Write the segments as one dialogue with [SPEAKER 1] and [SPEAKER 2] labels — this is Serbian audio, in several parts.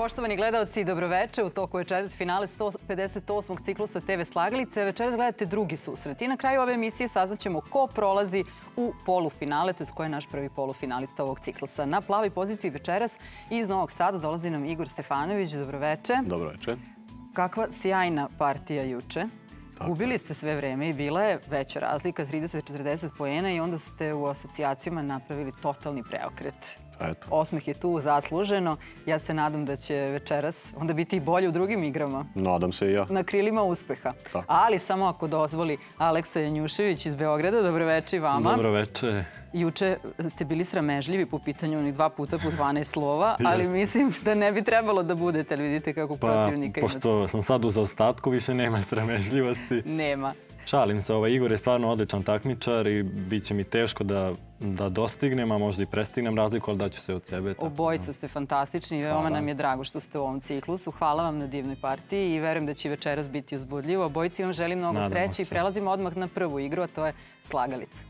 [SPEAKER 1] Poštovani gledalci, dobroveče. U toku je četvrtfinale 158. ciklusa TV Slagalice. Večeras gledate drugi susret. I na kraju ove emisije saznaćemo ko prolazi u polufinale, to je ko je naš prvi polufinalista ovog ciklusa. Na plavoj poziciji večeras iz Novog Sada dolazi nam Igor Stefanović. Dobroveče.
[SPEAKER 2] Dobroveče.
[SPEAKER 1] Kakva sjajna partija juče. Gubili ste sve vreme i bila je veća razlika, 30-40 poena, i onda ste u asocijacijama napravili totalni preokret. Osmeh je tu zasluženo. Ja se nadam da će večeras onda biti i bolje u drugim igrama.
[SPEAKER 2] Nadam se i ja.
[SPEAKER 1] Na krilima uspeha. Ali samo ako dozvoli Aleksa Janjušević iz Beograda. Dobroveče i vama.
[SPEAKER 3] Dobroveče.
[SPEAKER 1] Juče ste bili sramežljivi po pitanju onih 2 puta po 12 slova, ali mislim da ne bi trebalo da budete, ali vidite kako protivnika imate.
[SPEAKER 3] Pošto sam sad u zaostatku, više nema sramežljivosti.
[SPEAKER 1] Nema.
[SPEAKER 3] Šalim se, Igor je stvarno odličan takmičar i bit će mi teško da dostignem, a možda i prestignem razliku, ali daću se od sebe.
[SPEAKER 1] Obojica ste fantastični i veoma nam je drago što ste u ovom ciklusu. Hvala vam na divnoj partiji i verujem da će večeras biti uzbudljivo. Obojici vam želim mnogo sreće i prelazimo odmah na prvu igru, a to je Slagalica.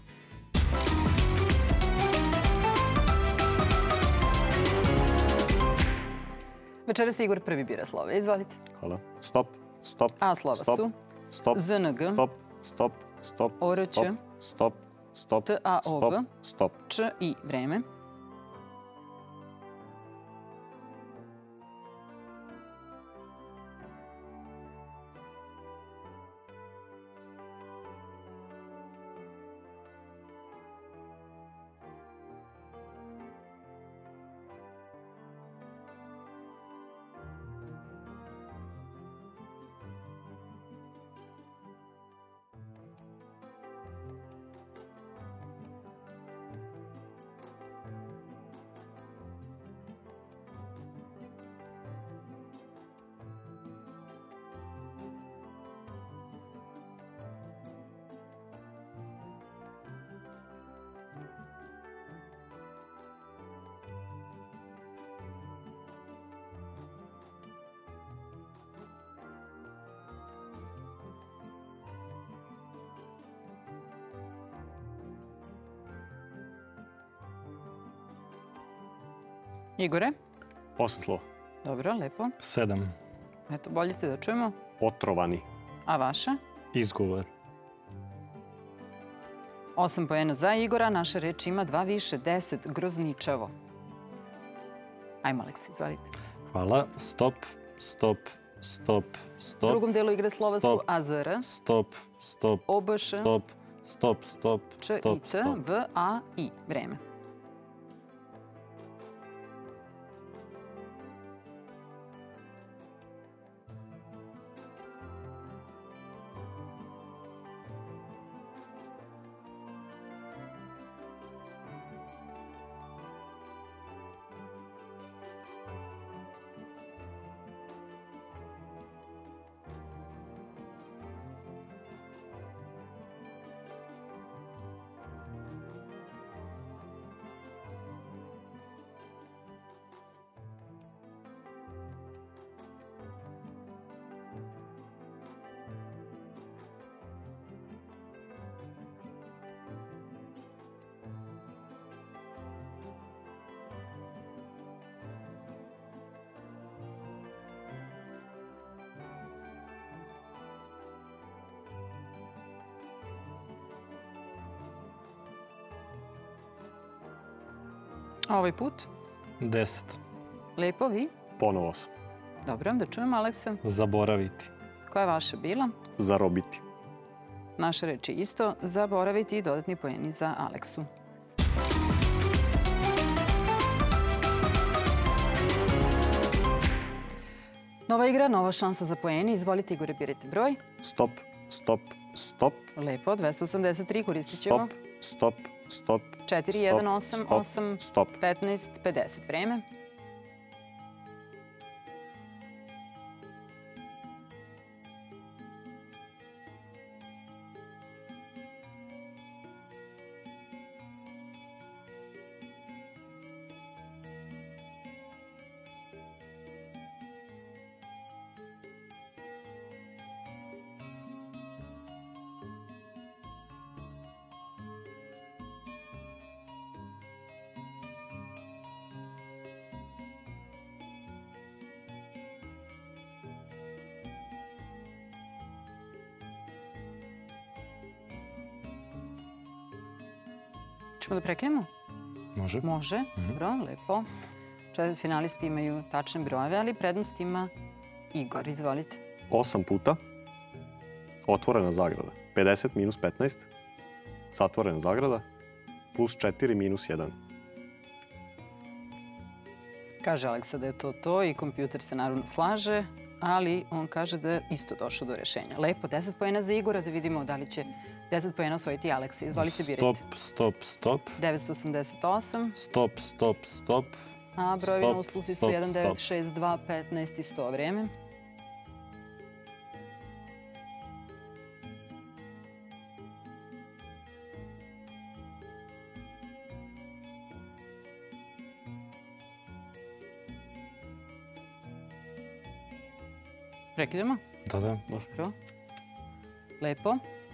[SPEAKER 1] Večeras Igor prvi bira slove. Izvolite.
[SPEAKER 2] Hvala. Stop, stop,
[SPEAKER 1] A slova su ZNG,
[SPEAKER 2] stop, stop,
[SPEAKER 1] ORČ,
[SPEAKER 2] stop, stop,
[SPEAKER 1] TAOG,
[SPEAKER 2] stop,
[SPEAKER 1] Č i vreme. Igore?
[SPEAKER 2] 8 slova.
[SPEAKER 1] Dobro, lepo.
[SPEAKER 3] 7.
[SPEAKER 1] Eto, bolje ste da čujemo.
[SPEAKER 2] Otrovani.
[SPEAKER 1] A vaša?
[SPEAKER 3] Izgovor.
[SPEAKER 1] 8 poena za Igora. Naša reč ima 2 više, 10. Grozničavo. Ajmo, Aleksi, izvalite.
[SPEAKER 3] Hvala. Stop, stop, stop, stop.
[SPEAKER 1] U drugom delu igre slova su AZR,
[SPEAKER 3] stop, stop,
[SPEAKER 1] OBŠ,
[SPEAKER 3] stop, stop, stop,
[SPEAKER 1] Č i T, V, A, I. Vreme. A ovaj put?
[SPEAKER 3] 10.
[SPEAKER 1] Lepo, vi?
[SPEAKER 2] Ponovo sam.
[SPEAKER 1] Dobro, da čujemo, Aleksa.
[SPEAKER 3] Zaboraviti.
[SPEAKER 1] Koja je vaša bila?
[SPEAKER 2] Zarobiti.
[SPEAKER 1] Naša reč je isto. Zaboraviti i dodatni poeni za Aleksu. Nova igra, nova šansa za poeni. Izvolite, Igore, birajte broj.
[SPEAKER 2] Stop, stop, stop.
[SPEAKER 1] Lepo, 283 koristit ćemo.
[SPEAKER 2] Stop, stop, stop.
[SPEAKER 1] 4, 1, 8, 8,
[SPEAKER 2] stop.
[SPEAKER 1] 15, 50. Vreme. Čemo da prekinemo?
[SPEAKER 3] Može.
[SPEAKER 1] Može. Dobro, lepo. Četvrtfinalisti imaju tačne brojeve, ali prednost ima Igor. Izvolite.
[SPEAKER 2] 8 puta. Otvorena zagrada. 50 minus 15. Zatvorena zagrada. Plus 4 minus 1.
[SPEAKER 1] Kaže Aleksa da je to i kompjuter se naravno slaže, ali on kaže da je isto došao do rešenja. Lepo, 10 poena za Igora, da vidimo da li će 10 poena osvojiti Aleksa. Izvolite, birajte.
[SPEAKER 3] Stop.
[SPEAKER 1] 988.
[SPEAKER 3] Stop.
[SPEAKER 1] A brojevi na usluzi su 1, 9, 6, 2, 15 i 100 vreme. Prekidamo?
[SPEAKER 3] Da.
[SPEAKER 1] Dobro. Lepo.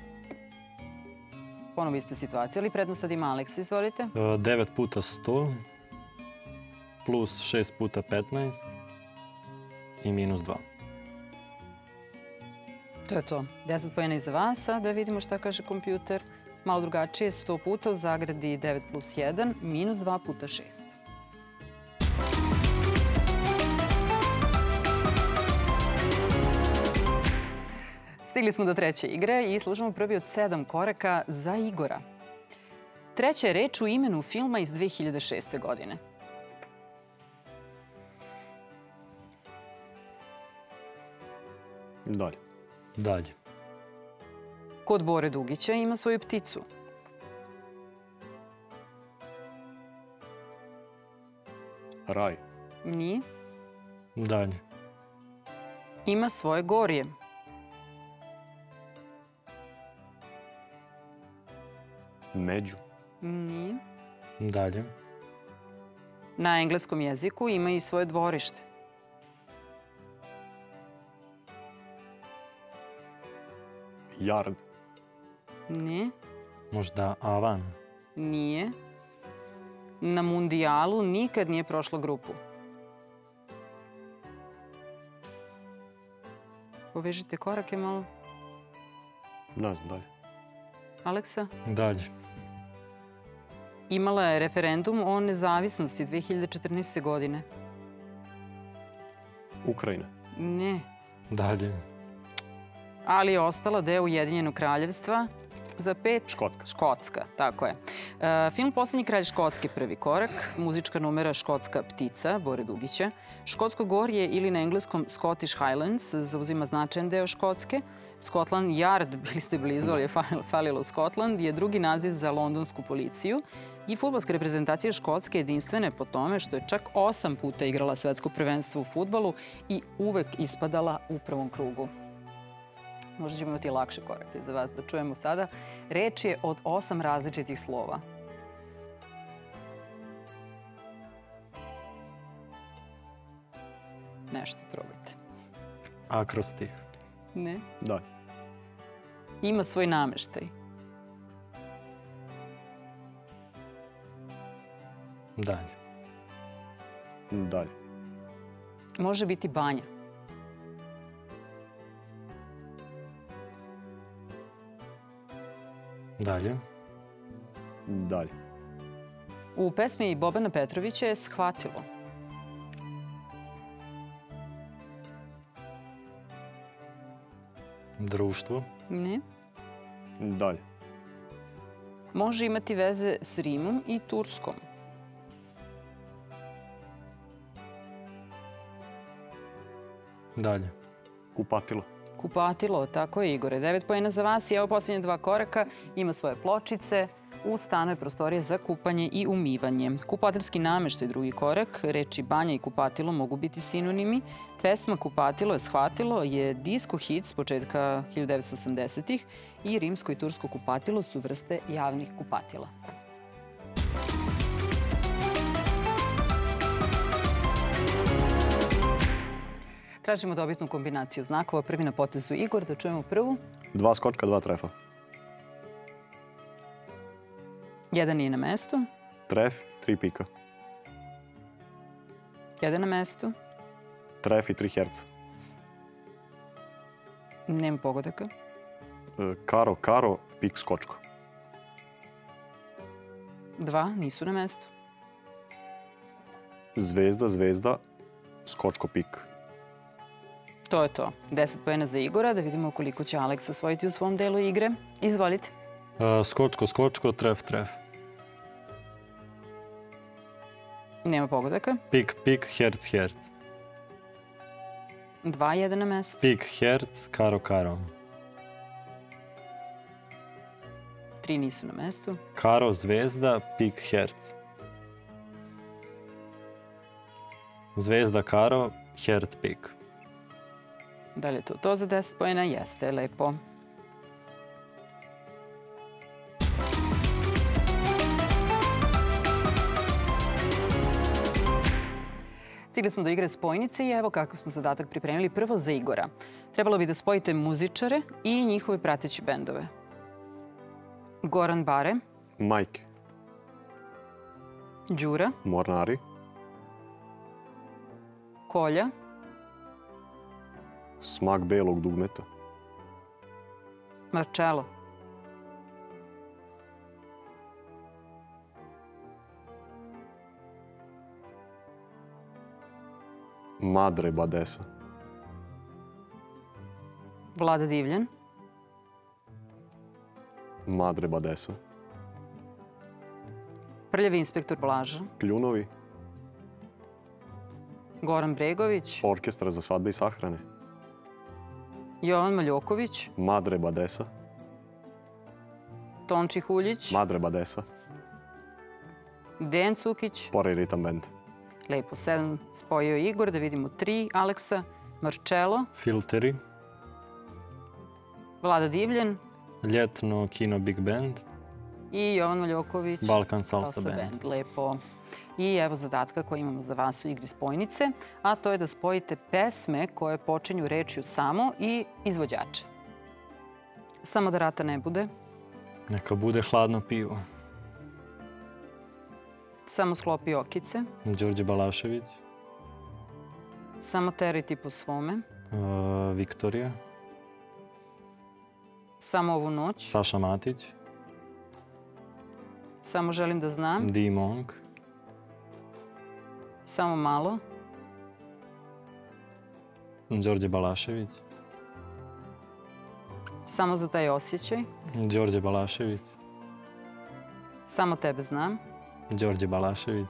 [SPEAKER 1] Ponovo iste situacije, ali prednost sad ima Aleksa. Izvolite.
[SPEAKER 3] 9 puta 100 plus 6 puta 15 i minus 2.
[SPEAKER 1] To je to. 10 pojena iza vas, a da vidimo šta kaže kompjuter. Malo drugačije, 100 puta u zagradi 9 plus 1, minus 2 puta 6. Stigli smo do treće igre i slušamo prvi od 7 koraka za Igora. Treća je reč u imenu filma iz 2006. godine.
[SPEAKER 2] Dalje.
[SPEAKER 1] Kod Bore Dugića ima svoju pticu.
[SPEAKER 2] Raj.
[SPEAKER 1] Nije.
[SPEAKER 3] Dalje.
[SPEAKER 1] Ima svoje gorje.
[SPEAKER 2] Među.
[SPEAKER 1] Nije.
[SPEAKER 3] Dalje.
[SPEAKER 1] Na engleskom jeziku ima i svoje dvorište.
[SPEAKER 2] Yard.
[SPEAKER 1] Ne.
[SPEAKER 3] Možda avan.
[SPEAKER 1] Nije. Na mundijalu nikad nije prošla grupu. Povežite korake malo.
[SPEAKER 2] Ne znam, dalje.
[SPEAKER 1] Aleksa?
[SPEAKER 3] Dalje.
[SPEAKER 1] Imala je referendum o nezavisnosti 2014. godine.
[SPEAKER 2] Ukrajina.
[SPEAKER 1] Ne.
[SPEAKER 3] Dalje.
[SPEAKER 1] Ali je ostala deo Ujedinjenog kraljevstva za 5...
[SPEAKER 2] Škotska.
[SPEAKER 1] Škotska, tako je. Film Poslednji kralj Škotske, prvi korak. Muzička numera Škotska ptica, Bore Dugića. Škotsko gorje ili na engleskom Scottish Highlands zauzima značajan deo Škotske. Scotland Yard, bili ste blizu, ali je falilo Scotland, je drugi naziv za londonsku policiju. I fudbalska reprezentacija Škotske je jedinstvena po tome što je čak 8 puta igrala svetsko prvenstvo u fudbalu i uvek ispadala u prvom krugu. Možda ćemo imati lakše korake za vas da čujemo sada. Reč je od 8 različitih slova. Nešto probajte.
[SPEAKER 3] Akrostih.
[SPEAKER 1] Ne.
[SPEAKER 2] Dalje.
[SPEAKER 1] Ima svoj nameštaj.
[SPEAKER 3] Dalje.
[SPEAKER 2] Dalje.
[SPEAKER 1] Može biti banja.
[SPEAKER 3] Dalje.
[SPEAKER 2] Dalje.
[SPEAKER 1] U pesmi Bobana Petrovića je Shvatilo.
[SPEAKER 3] Društvo.
[SPEAKER 1] Ne.
[SPEAKER 2] Dalje.
[SPEAKER 1] Može imati veze s Rimom i Turskom.
[SPEAKER 3] Dalje.
[SPEAKER 2] Kupatilo.
[SPEAKER 1] Kupatilo, tako je, Igore. 9 poena za vas i evo posljednje 2 koraka. Ima svoje pločice. U stanu je prostorije za kupanje i umivanje. Kupatilski nameštaj, drugi korak. Reči banja i kupatilo mogu biti sinonimi. Pesma Kupatilo je shvatilo je disko hit s početka 1980-ih i rimsko i tursko kupatilo su vrste javnih kupatila. Tražimo dobitnu kombinaciju znakova. Prvi na potezu Igor, da čujemo prvu.
[SPEAKER 2] 2 skočka, 2 trefa.
[SPEAKER 1] Jedan nije na mestu.
[SPEAKER 2] Tref, 3 pika.
[SPEAKER 1] Jedan na mestu.
[SPEAKER 2] Tref i 3 herca.
[SPEAKER 1] Nema pogodaka.
[SPEAKER 2] Karo, karo, pik skočko.
[SPEAKER 1] 2 nisu na mestu.
[SPEAKER 2] Zvezda, zvezda, skočko pik.
[SPEAKER 1] To je to. 10 poena za Igora, da vidimo koliko će Aleks osvojiti u svom delu igre. Izvolite.
[SPEAKER 3] Skočko, skočko, tref, tref.
[SPEAKER 1] Nema pogodaka.
[SPEAKER 3] Pik, pik, herc, herc.
[SPEAKER 1] 2-1 na mestu.
[SPEAKER 3] Pik, herc, karo, karo.
[SPEAKER 1] 3 nisu na mestu.
[SPEAKER 3] Karo, zvezda, pik, herc. Zvezda, karo, herc, pik.
[SPEAKER 1] Da li je to za 10 poena? Jeste, lepo. Stigli smo do igre spojnice i evo kakav smo zadatak pripremili prvo za Igora. Trebalo bi da spojite muzičare i njihove prateće bendove. Goran Bare,
[SPEAKER 2] Majke,
[SPEAKER 1] Đura,
[SPEAKER 2] Mornari,
[SPEAKER 1] Kolja,
[SPEAKER 2] Smak belog dugmeta,
[SPEAKER 1] Marcello,
[SPEAKER 2] Madre Badesa,
[SPEAKER 1] Vlada Divljan,
[SPEAKER 2] Madre Badesa,
[SPEAKER 1] Prljavi inspektor Blaža,
[SPEAKER 2] Kljunovi,
[SPEAKER 1] Goran Bregović,
[SPEAKER 2] Orkestra za svadbe i sahrane,
[SPEAKER 1] Jovan Maljoković,
[SPEAKER 2] Madre Badesa,
[SPEAKER 1] Tonči Huljić,
[SPEAKER 2] Madre Badesa,
[SPEAKER 1] Dejan Cukić.
[SPEAKER 2] Spora ritam band,
[SPEAKER 1] Lepo, 7 spojio Igor, da vidimo 3 Aleksa, Marcello,
[SPEAKER 3] Filteri,
[SPEAKER 1] Vlada Divljan
[SPEAKER 3] ljetno kino Big Band,
[SPEAKER 1] i Jovan Maljoković.
[SPEAKER 3] Balkan Salsa Band.
[SPEAKER 1] Lepo. I evo zadatka koji imamo za vas u igri spojnice, a to je da spojite pesme koje počinju rečju samo i izvođače. Samo da rata ne bude.
[SPEAKER 3] Neka bude hladno pivo.
[SPEAKER 1] Samo sklopi okice.
[SPEAKER 3] Đorđe Balašević,
[SPEAKER 1] Samo teriti po svome.
[SPEAKER 3] Viktorija,
[SPEAKER 1] Samo ovu noć.
[SPEAKER 3] Saša Matić,
[SPEAKER 1] Samo želim da znam.
[SPEAKER 3] Di Monk,
[SPEAKER 1] Samo malo.
[SPEAKER 3] Đorđe Balašević,
[SPEAKER 1] Samo za taj osjećaj.
[SPEAKER 3] Đorđe Balašević,
[SPEAKER 1] Samo tebe znam.
[SPEAKER 3] Đorđe Balašević,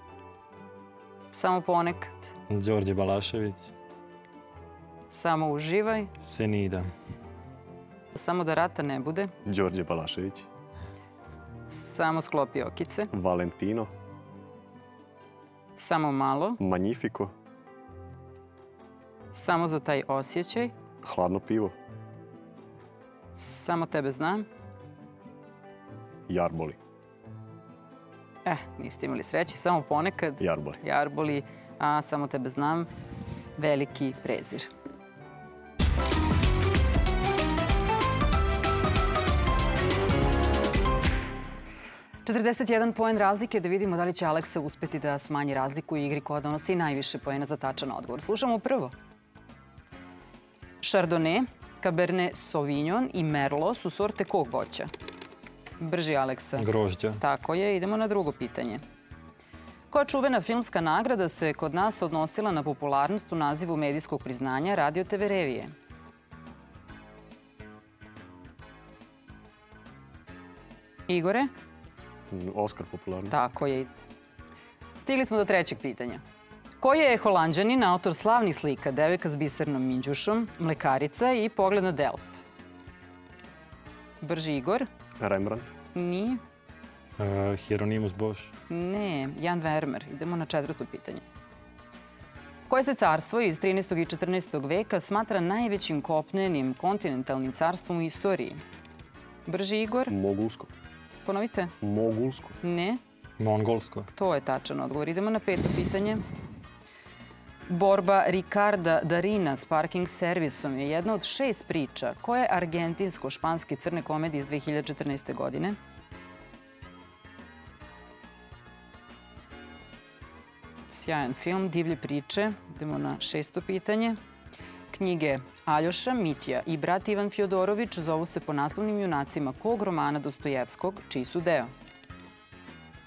[SPEAKER 1] Samo ponekad.
[SPEAKER 3] Đorđe Balašević,
[SPEAKER 1] Samo uživaj.
[SPEAKER 3] Senida,
[SPEAKER 1] Samo da rata ne bude.
[SPEAKER 2] Đorđe Balašević,
[SPEAKER 1] Samo sklopi okice.
[SPEAKER 2] Valentino,
[SPEAKER 1] Samo malo.
[SPEAKER 2] Magnifico,
[SPEAKER 1] Samo za taj osjećaj.
[SPEAKER 2] Hladno pivo,
[SPEAKER 1] Samo tebe znam.
[SPEAKER 2] Jarboli,
[SPEAKER 1] Niste imali sreće. Samo ponekad.
[SPEAKER 2] Jarboli.
[SPEAKER 1] Jarboli. A samo tebe znam. Veliki prezir. ...41 poen razlike, da vidimo da li će Aleksa uspeti da smanji razliku u igri koja donosi najviše poena za tačan odgovor. Slušamo prvo. Chardonnay, Cabernet Sauvignon i Merlot su sorte kog voća? Brži, Aleksa.
[SPEAKER 3] grožđa,
[SPEAKER 1] Tako je. Idemo na drugo pitanje. Koja čuvena filmska nagrada se kod nas odnosila na popularnost u nazivu medijskog priznanja Radio TV revije? Igore?
[SPEAKER 2] Oskar popularni.
[SPEAKER 1] Tako je. Stigli smo do trećeg pitanja. Koji je Holanđanin, autor slavnih slika Devojka s bisernom minđušom, Mlekarica i Pogled na Delft? Brži, Igor?
[SPEAKER 2] Rembrandt,
[SPEAKER 1] Nije.
[SPEAKER 3] Hieronymus Bosch,
[SPEAKER 1] Ne, Jan Vermeer. Idemo na četvrto pitanje. Koje se carstvo iz 13. i 14. veka smatra najvećim kopnenim kontinentalnim carstvom u istoriji? Brži, Igor?
[SPEAKER 2] Mogulsko,
[SPEAKER 1] Ponovite.
[SPEAKER 2] Mogulsko,
[SPEAKER 1] Ne.
[SPEAKER 3] mongolsko,
[SPEAKER 1] To je tačan odgovor. Idemo na peto pitanje. Borba Ricarda Darina s parking servisom je jedna od 6 priča koje argentinsko-španske crne komedije iz 2014. godine. Sjajan film, divlje priče. Idemo na šesto pitanje. Knjige Aljoša, Mitja i brat Ivan Fjodorović zovu se po naslovnim junacima kog romana Dostojevskog, čiji su deo?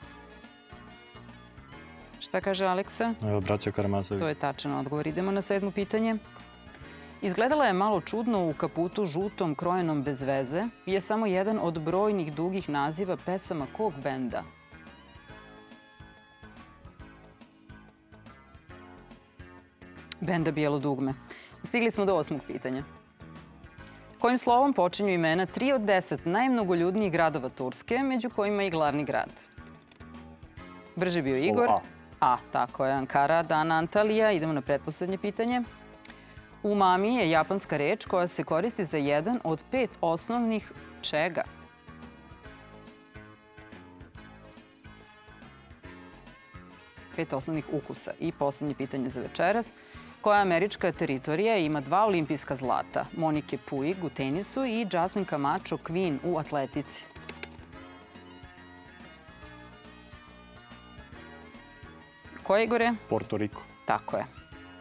[SPEAKER 1] Šta kaže Aleksa?
[SPEAKER 3] Braća Karamazović.
[SPEAKER 1] To je tačan odgovor. Idemo na 7. pitanje. Izgledala je malo čudno u kaputu žutom, krojenom bez veze i je samo jedan od brojnih dugih naziva pesama kog benda? Benda Bijelo dugme. Stigli smo do 8. pitanja. Kojim slovom počinju imena 3 od 10 najmnogoljudnijih gradova Turske, među kojima i glavni grad? Brže bio Igor.
[SPEAKER 2] Slovo
[SPEAKER 1] A, tako je. Ankara, Dana, Antalija. Idemo na pretposlednje pitanje. Umami je japanska reč koja se koristi za jedan od 5 osnovnih čega? Pet osnovnih ukusa. I poslednje pitanje za večeras. Koja američka teritorija ima 2 olimpijska zlata? Monike Puig u tenisu i Jasmine Camacho Quinn u atletici. Koje, Igore?
[SPEAKER 2] Porto Riko.
[SPEAKER 1] Tako je.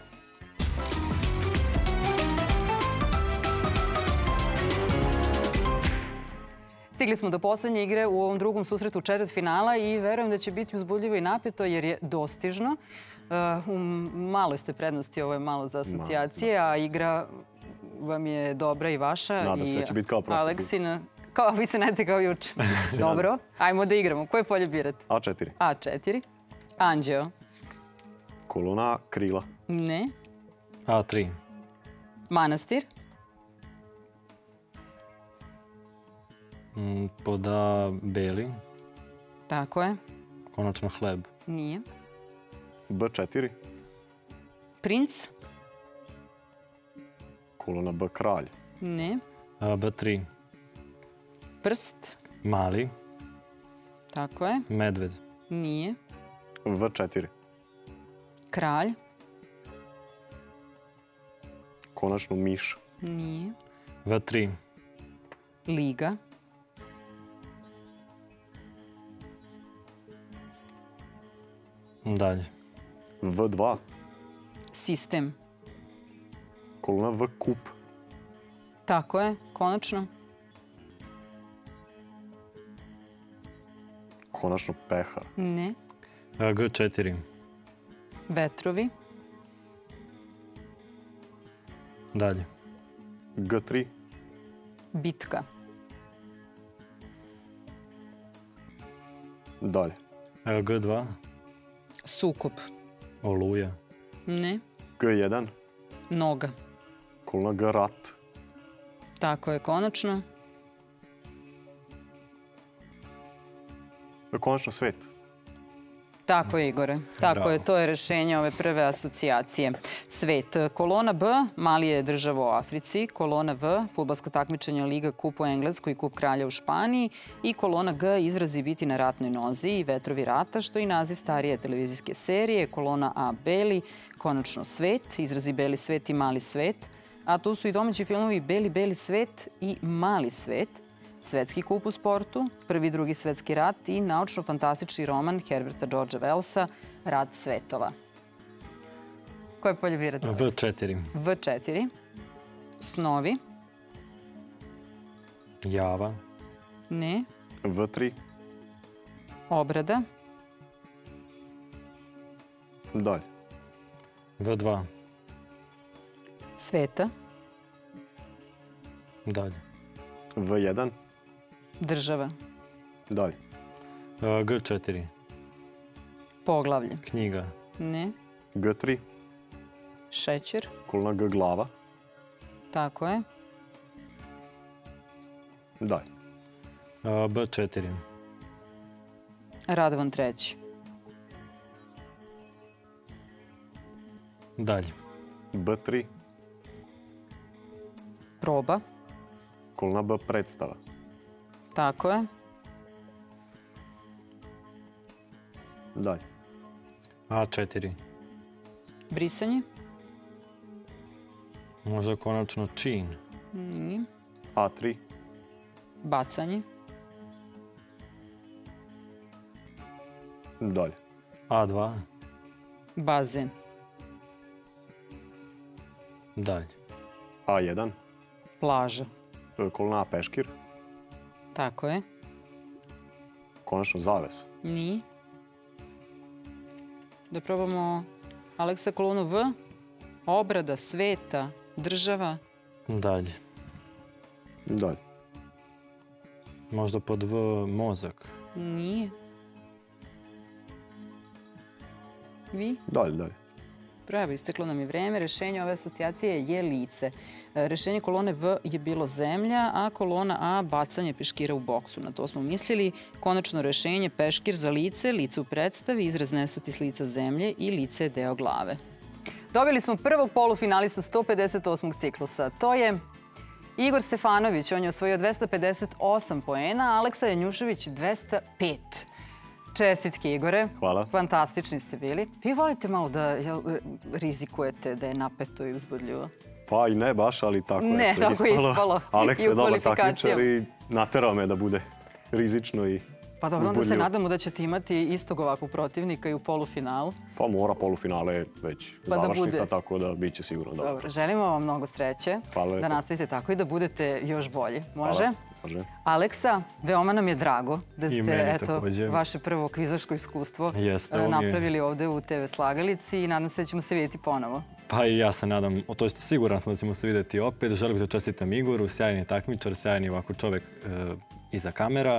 [SPEAKER 1] Stigli smo do poslednje igre u ovom drugom susretu četvrtfinala i verujem da će biti uzbudljivo i napeto jer je dostižno. U maloj ste prednosti, ovo je malo za asocijacije, a igra vam je dobra i vaša.
[SPEAKER 2] Nadam se da će biti kao prošle.
[SPEAKER 1] Aleksina, vi se nadate kao juče. Dobro, ajmo da igramo. Koje polje birate?
[SPEAKER 2] A4.
[SPEAKER 1] A4. Anđeo.
[SPEAKER 2] Kolona krila.
[SPEAKER 1] Ne.
[SPEAKER 3] A3.
[SPEAKER 1] Manastir.
[SPEAKER 3] Pod A beli.
[SPEAKER 1] Tako je.
[SPEAKER 3] Konačno hleb.
[SPEAKER 1] Nije.
[SPEAKER 2] B4.
[SPEAKER 1] Princ.
[SPEAKER 2] Kolona B kralj.
[SPEAKER 1] Ne.
[SPEAKER 3] B3.
[SPEAKER 1] Prst.
[SPEAKER 3] Mali.
[SPEAKER 1] Tako je.
[SPEAKER 3] Medved.
[SPEAKER 1] Nije.
[SPEAKER 2] V4.
[SPEAKER 1] Kralj.
[SPEAKER 2] Konačno miš.
[SPEAKER 1] Nije.
[SPEAKER 3] V3.
[SPEAKER 1] Liga.
[SPEAKER 3] Dalje.
[SPEAKER 2] V2.
[SPEAKER 1] Sistem.
[SPEAKER 2] Kolona V kup.
[SPEAKER 1] Tako je. Konačno.
[SPEAKER 2] Konačno pehar.
[SPEAKER 1] Ne.
[SPEAKER 3] G4.
[SPEAKER 1] Vetrovi.
[SPEAKER 3] Dalje.
[SPEAKER 2] G3.
[SPEAKER 1] Bitka.
[SPEAKER 2] Dalje.
[SPEAKER 3] G2.
[SPEAKER 1] Sukob.
[SPEAKER 3] Oluja.
[SPEAKER 1] Ne.
[SPEAKER 2] G1.
[SPEAKER 1] Noga.
[SPEAKER 2] Kolona G rat.
[SPEAKER 1] Tako je. Konačno.
[SPEAKER 2] Konačno svet.
[SPEAKER 1] Tako je, Igore. Tako je, to je rešenje ove prve asocijacije. Svet. Kolona B, Mali je država u Africi. Kolona V, fudbalsko takmičenje Liga, kup u Engleskoj i kup kralja u Španiji. I kolona G, izrazi biti na ratnoj nozi i vetrovi rata, što je naziv starije televizijske serije. Kolona A, Beli, konačno svet, izrazi Beli svet i Mali svet. A tu su i domaći filmovi Beli svet i Mali svet. Svetski kup u sportu, Prvi i drugi svetski rat i naučno-fantastični roman Herberta Georgea Wellsa Rat svetova. Koje polje birate?
[SPEAKER 3] V4.
[SPEAKER 1] V4. Snovi.
[SPEAKER 3] Java.
[SPEAKER 1] Ne.
[SPEAKER 2] V3.
[SPEAKER 1] Obrada.
[SPEAKER 2] Dalje.
[SPEAKER 3] V2.
[SPEAKER 1] Sveta.
[SPEAKER 3] Dalje.
[SPEAKER 2] V1.
[SPEAKER 1] Država.
[SPEAKER 2] Dalje.
[SPEAKER 3] G4.
[SPEAKER 1] Poglavlje.
[SPEAKER 3] Knjiga.
[SPEAKER 1] Ne.
[SPEAKER 2] G3.
[SPEAKER 1] Šećer.
[SPEAKER 2] Kolona G glava.
[SPEAKER 1] Tako je.
[SPEAKER 2] Dalje.
[SPEAKER 3] B4.
[SPEAKER 1] Radovan III.
[SPEAKER 3] Dalje.
[SPEAKER 2] B3.
[SPEAKER 1] Proba.
[SPEAKER 2] Kolona B predstava.
[SPEAKER 1] Tako je.
[SPEAKER 2] Dalje.
[SPEAKER 3] A4.
[SPEAKER 1] Brisanje.
[SPEAKER 3] Možda konačno čin.
[SPEAKER 1] Nije.
[SPEAKER 2] A3.
[SPEAKER 1] Bacanje.
[SPEAKER 2] Dalje.
[SPEAKER 3] A2.
[SPEAKER 1] Bazen.
[SPEAKER 3] Dalje.
[SPEAKER 2] A1.
[SPEAKER 1] Plaža.
[SPEAKER 2] Kolona A peškir.
[SPEAKER 1] Tako je.
[SPEAKER 2] Konačno zaves.
[SPEAKER 1] Nije. Da probamo Aleksa kolonu V. Obrada, sveta, država.
[SPEAKER 3] Dalje.
[SPEAKER 2] Dalje.
[SPEAKER 3] Možda pod V mozak.
[SPEAKER 1] Nije. Vi?
[SPEAKER 2] Dalje.
[SPEAKER 1] Bravo, isteklo nam je vreme. Rešenje ove asocijacije je lice. Rešenje kolone V je bilo zemlja, a kolona A bacanje peškira u boksu. Na to smo mislili. Konačno rešenje peškir za lice, lice u predstavi, izraz nesati s lica zemlje i lice je deo glave. Dobili smo prvog polufinalistu 158. ciklusa. To je Igor Stefanović. On je osvojio 258 poena, Aleksa Janjušević 205. Čestitke, Igore.
[SPEAKER 2] Hvala.
[SPEAKER 1] Fantastični ste bili. Vi volite malo da rizikujete, da je napeto i uzbudljivo?
[SPEAKER 2] Pa i ne baš, ali tako je.
[SPEAKER 1] Ne, tako je ispalo.
[SPEAKER 2] Aleks je dobar takmičar i naterao me da bude rizično i
[SPEAKER 1] pa dobro, onda se nadamo da ćete imati istog ovakvog protivnika i u polufinalu.
[SPEAKER 2] Pa mora, polufinale je već završnica, tako da bit će sigurno dobro.
[SPEAKER 1] Dobro, želimo vam mnogo sreće.
[SPEAKER 2] Hvala.
[SPEAKER 1] Da nastavite tako i da budete još bolji. Može?
[SPEAKER 2] Može.
[SPEAKER 1] Aleksa, veoma nam je drago da ste, vaše prvo kvizaško iskustvo napravili ovde u TV Slagalici i nadam se da ćemo se vidjeti ponovo.
[SPEAKER 3] Pa i ja se nadam, to jest siguran sam da ćemo se vidjeti opet. Želim da čestitam Igoru, sjajni takmičar, sjajni ovako čovek iza kamera.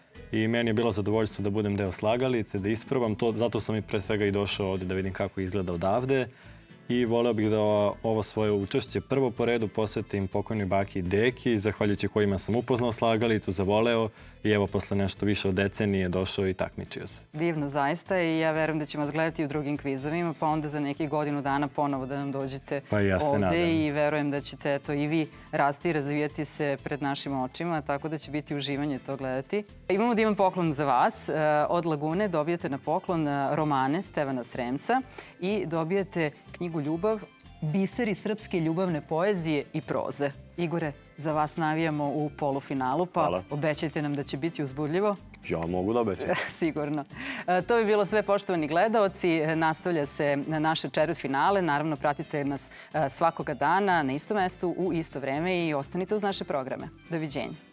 [SPEAKER 3] I meni je bilo zadovoljstvo da budem deo Slagalice, da isprobam to. Zato sam i pre svega i došao ovde da vidim kako izgleda odavde. I voleo bih da ovo svoje učešće prvo po redu posvetim pokojnoj baki i deki, zahvaljujući kojima sam upoznao Slagalicu, zavoleo i evo posle nešto više od decenije došao i takmičio se.
[SPEAKER 1] Divno, zaista, i ja verujem da ćemo vas gledati u drugim kvizovima, pa onda za nekih godinu dana ponovo da nam dođete ovde i verujem da ćete i vi rasti i razvijati se pred našim očima, tako da će biti uživanje to gledati. Imamo divan poklon za vas. Od Lagune dobijete na poklon romane Stevana Sremca i dobijete knjigu Ljubav, biseri srpske ljubavne poezije i proze. Igore, za vas navijamo u polufinalu, pa obećajte nam da će biti uzbudljivo.
[SPEAKER 2] Ja mogu da obećam.
[SPEAKER 1] Sigurno. To bi bilo sve, poštovani gledaoci. Nastavlja se naše četvrtfinale. Naravno, pratite nas svakoga dana na istom mestu, u isto vreme i ostanite uz naše programe. Doviđenja.